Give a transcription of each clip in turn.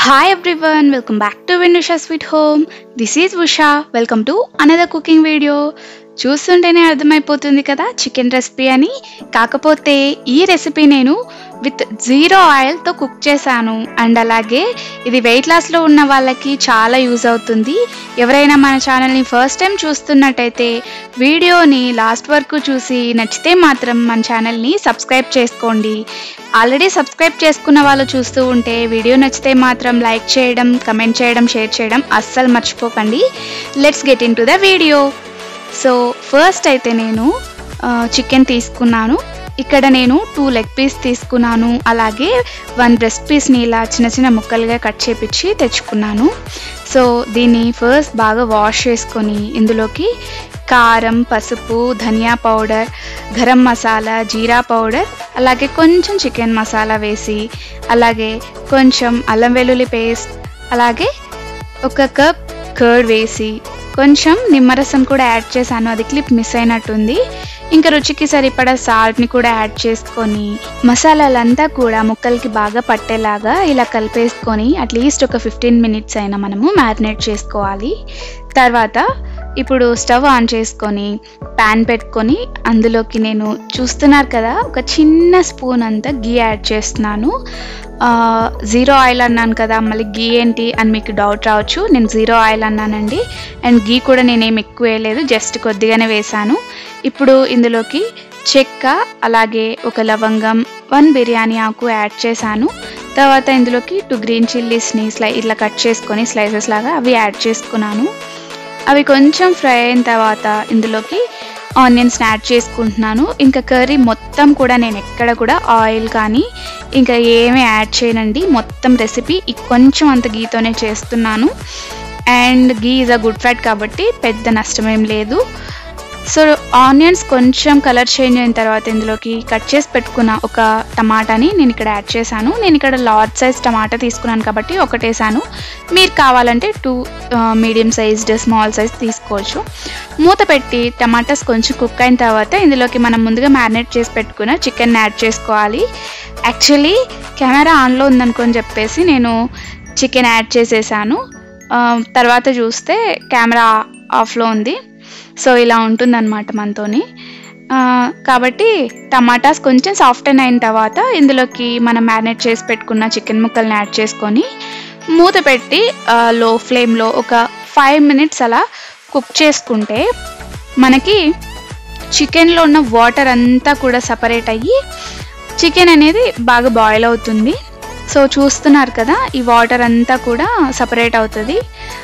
Hi everyone, welcome back to Vinusha Sweet Home. This is Usha. Welcome to another cooking video. చూస్తుంటేనే అర్థమైపోతుంది కదా chicken recipe అని. కాకపోతే ఈ రెసిపీ నేను విత్ జీరో ఆయిల్తో కుక్ చేశాను. అండ్ అలాగే ఇది వెయిట్ లాస్లో ఉన్న వాళ్ళకి చాలా యూజ్ అవుతుంది. ఎవరైనా మన ఛానల్ని ఫస్ట్ టైం చూస్తున్నట్టయితే వీడియోని లాస్ట్ వరకు చూసి నచ్చితే మాత్రం మన ఛానల్ని సబ్స్క్రైబ్ చేసుకోండి. ఆల్రెడీ సబ్స్క్రైబ్ చేసుకున్న వాళ్ళు చూస్తూ ఉంటే వీడియో నచ్చితే మాత్రం లైక్ చేయడం, కమెంట్ చేయడం, షేర్ చేయడం అస్సలు మర్చిపోకండి. Let's get into the video. So first అయితే నేను చికెన్ తీసుకున్నాను. ఇక్కడ నేను 2 లెగ్ పీస్ తీసుకున్నాను. అలాగే 1 బ్రెస్ట్ పీస్ని ఇలా చిన్న చిన్న ముక్కలుగా కట్ చేపించి తెచ్చుకున్నాను. సో దీన్ని ఫస్ట్ బాగా వాష్ చేసుకొని ఇందులోకి కారం, పసుపు, ధనియా పౌడర్, గరం మసాలా, జీరా పౌడర్, అలాగే కొంచెం చికెన్ మసాలా వేసి, అలాగే కొంచెం అల్లం వెల్లుల్లి పేస్ట్, అలాగే 1 కప్ కర్డ్ వేసి, కొంచెం నిమ్మరసం కూడా యాడ్ చేశాను. అది క్లిప్ మిస్ అయినట్టుంది. ఇంకా రుచికి సరిపడా సాల్ట్ని కూడా యాడ్ చేసుకొని మసాలాలంతా కూడా ముక్కలకి బాగా పట్టేలాగా ఇలా కలిపేసుకొని అట్లీస్ట్ ఒక 15 మినిట్స్ అయినా మనము మ్యారినేట్ చేసుకోవాలి. తర్వాత ఇప్పుడు స్టవ్ ఆన్ చేసుకొని ప్యాన్ పెట్టుకొని అందులోకి నేను చూస్తున్నారు కదా ఒక చిన్న స్పూన్ అంతా గీ యాడ్ చేస్తున్నాను. జీరో ఆయిల్ అన్నాను కదా, మళ్ళీ గీ ఏంటి అని మీకు డౌట్ రావచ్చు. నేను జీరో ఆయిల్ అన్నానండి. అండ్ గీ కూడా నేనేం ఎక్కువ వేయలేదు, జస్ట్ కొద్దిగానే వేసాను. ఇప్పుడు ఇందులోకి చెక్క, అలాగే 1 లవంగం, 1 బిర్యానీ ఆకు యాడ్ చేశాను. తర్వాత ఇందులోకి 2 గ్రీన్ చిల్లీస్ని ఇట్లా కట్ చేసుకొని స్లైసెస్ లాగా అవి యాడ్ చేసుకున్నాను. అవి కొంచెం ఫ్రై అయిన తర్వాత ఇందులోకి ఆనియన్స్ యాడ్ చేసుకుంటున్నాను. ఇంకా కర్రీ మొత్తం కూడా నేను ఎక్కడ కూడా ఆయిల్ కానీ ఇంకా ఏమీ యాడ్ చేయనండి. మొత్తం రెసిపీ కొంచెం అంత గీతోనే చేస్తున్నాను. And ghee is a good fat కాబట్టి పెద్ద నష్టమేం లేదు. సో ఆనియన్స్ కొంచెం కలర్ చేంజ్ అయిన తర్వాత ఇందులోకి కట్ చేసి పెట్టుకున్న ఒక టమాటాని నేను ఇక్కడ యాడ్ చేశాను. నేను ఇక్కడ లార్జ్ సైజ్ టమాటా తీసుకున్నాను కాబట్టి ఒకటి వేసాను. మీరు కావాలంటే 2 మీడియం సైజ్డ్ స్మాల్ సైజ్ తీసుకోవచ్చు. మూత పెట్టి టమాటాస్ కొంచెం కుక్ అయిన తర్వాత ఇందులోకి మనం ముందుగా మ్యారినేట్ చేసి పెట్టుకున్న చికెన్ యాడ్ చేసుకోవాలి. యాక్చువల్లీ కెమెరా ఆన్లో ఉందనుకొని చెప్పేసి నేను చికెన్ యాడ్ చేసేసాను. తర్వాత చూస్తే కెమెరా ఆఫ్లో ఉంది. సో ఇలా ఉంటుందన్నమాట మనతోని. కాబట్టి టమాటాస్ కొంచెం సాఫ్ట్ అయిన తర్వాత ఇందులోకి మనం మ్యారినేట్ చేసి పెట్టుకున్న చికెన్ ముక్కల్ని యాడ్ చేసుకొని మూత పెట్టి లో ఫ్లేమ్లో ఒక 5 మినిట్స్ అలా కుక్ చేసుకుంటే మనకి చికెన్లో ఉన్న వాటర్ అంతా కూడా సపరేట్ అయ్యి చికెన్ అనేది బాగా బాయిల్ అవుతుంది. సో చూస్తున్నారు కదా, ఈ వాటర్ అంతా కూడా సపరేట్ అవుతుంది.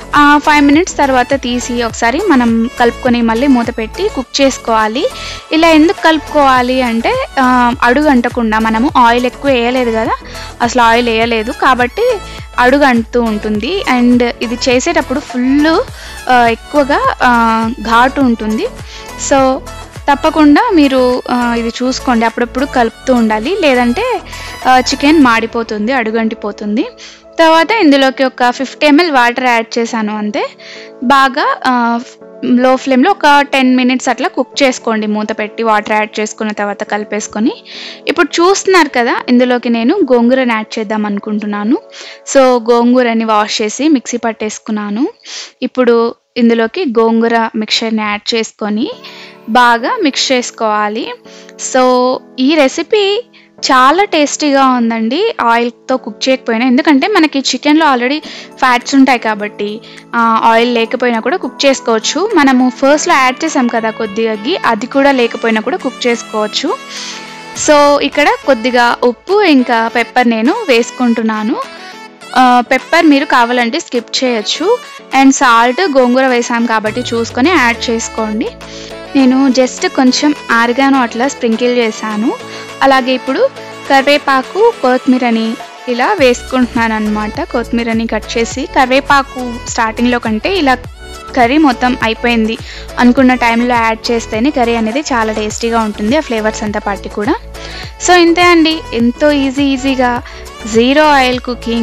5 మినిట్స్ తర్వాత తీసి ఒకసారి మనం కలుపుకొని మళ్ళీ మూత పెట్టి కుక్ చేసుకోవాలి. ఇలా ఎందుకు కలుపుకోవాలి అంటే అడుగు అంటకుండా, మనము ఆయిల్ ఎక్కువ వేయలేదు కదా, అసలు ఆయిల్ వేయలేదు కాబట్టి అడుగు అంటుతూ ఉంటుంది. అండ్ ఇది చేసేటప్పుడు ఫుల్ ఎక్కువగా ఘాటు ఉంటుంది. సో తప్పకుండా మీరు ఇది చూసుకోండి, అప్పుడప్పుడు కలుపుతూ ఉండాలి, లేదంటే చికెన్ మాడిపోతుంది, అడుగంటిపోతుంది. తర్వాత ఇందులోకి ఒక 50 ml వాటర్ యాడ్ చేశాను అంతే. బాగా లో ఫ్లేమ్లో ఒక 10 మినిట్స్ అట్లా కుక్ చేసుకోండి మూత పెట్టి, వాటర్ యాడ్ చేసుకున్న తర్వాత కలిపేసుకొని. ఇప్పుడు చూస్తున్నారు కదా, ఇందులోకి నేను గోంగూరని యాడ్ చేద్దాం అనుకుంటున్నాను. సో గోంగూరని వాష్ చేసి మిక్సీ పట్టేసుకున్నాను. ఇప్పుడు ఇందులోకి గోంగూర మిక్చర్ని యాడ్ చేసుకొని బాగా మిక్స్ చేసుకోవాలి. సో ఈ రెసిపీ చాలా టేస్టీగా ఉందండి ఆయిల్తో కుక్ చేయకపోయినా, ఎందుకంటే మనకి చికెన్లో ఆల్రెడీ ఫ్యాట్స్ ఉంటాయి కాబట్టి ఆయిల్ లేకపోయినా కూడా కుక్ చేసుకోవచ్చు. మనము ఫస్ట్లో యాడ్ చేసాం కదా కొద్దిగా గీ, అది కూడా లేకపోయినా కూడా కుక్ చేసుకోవచ్చు. సో ఇక్కడ కొద్దిగా ఉప్పు ఇంకా పెప్పర్ నేను వేసుకుంటున్నాను. పెప్పర్ మీరు కావాలంటే స్కిప్ చేయొచ్చు. అండ్ సాల్ట్ గోంగూర వేసాం కాబట్టి చూసుకొని యాడ్ చేసుకోండి. నేను జస్ట్ కొంచెం ఆరిగానో అట్లా స్ప్రింకిల్ చేశాను. అలాగే ఇప్పుడు కరివేపాకు, కొత్తిమీరని ఇలా వేసుకుంటున్నాను అనమాట. కొత్తిమీరని కట్ చేసి, కరివేపాకు స్టార్టింగ్లో కంటే ఇలా కర్రీ మొత్తం అయిపోయింది అనుకున్న టైంలో యాడ్ చేస్తేనే కర్రీ అనేది చాలా టేస్టీగా ఉంటుంది, ఆ ఫ్లేవర్స్ అంతా పార్టీ కూడా. సో ఇంతే అండి, ఎంతో ఈజీగా జీరో ఆయిల్ కుకింగ్,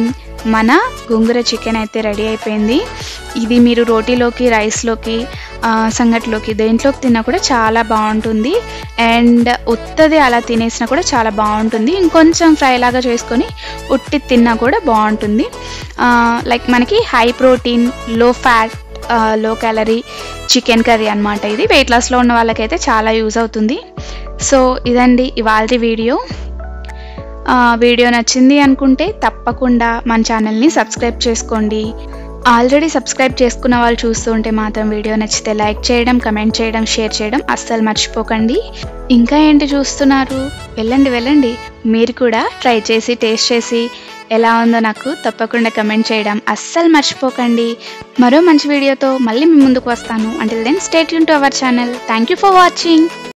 మన గోంగూర చికెన్ అయితే రెడీ అయిపోయింది. ఇది మీరు రోటీలోకి, రైస్లోకి, సంగట్లోకి దేంట్లోకి తిన్నా కూడా చాలా బాగుంటుంది. అండ్ ఉత్తది అలా తినేసినా కూడా చాలా బాగుంటుంది. ఇంకొంచెం ఫ్రై లాగా చేసుకొని ఉట్టి తిన్నా కూడా బాగుంటుంది. లైక్ మనకి high protein, low fat, low calorie chicken curry అనమాట. ఇది వెయిట్ లాస్లో ఉన్న వాళ్ళకైతే చాలా యూజ్ అవుతుంది. సో ఇదండి ఇవాల్టి వీడియో. వీడియో నచ్చింది అనుకుంటే తప్పకుండా మన ఛానల్ని సబ్స్క్రైబ్ చేసుకోండి. ఆల్రెడీ సబ్స్క్రైబ్ చేసుకున్న వాళ్ళు చూస్తూ ఉంటే మాత్రం వీడియో నచ్చితే లైక్ చేయడం, కమెంట్ చేయడం, షేర్ చేయడం అస్సలు మర్చిపోకండి. ఇంకా ఏంటి చూస్తున్నారు, వెళ్ళండి. మీరు కూడా ట్రై చేసి టేస్ట్ చేసి ఎలా ఉందో నాకు తప్పకుండా కమెంట్ చేయడం అస్సలు మర్చిపోకండి. మరో మంచి వీడియోతో మళ్ళీ మీ ముందుకు వస్తాను. Until then stay tuned to our channel. Thank you for watching.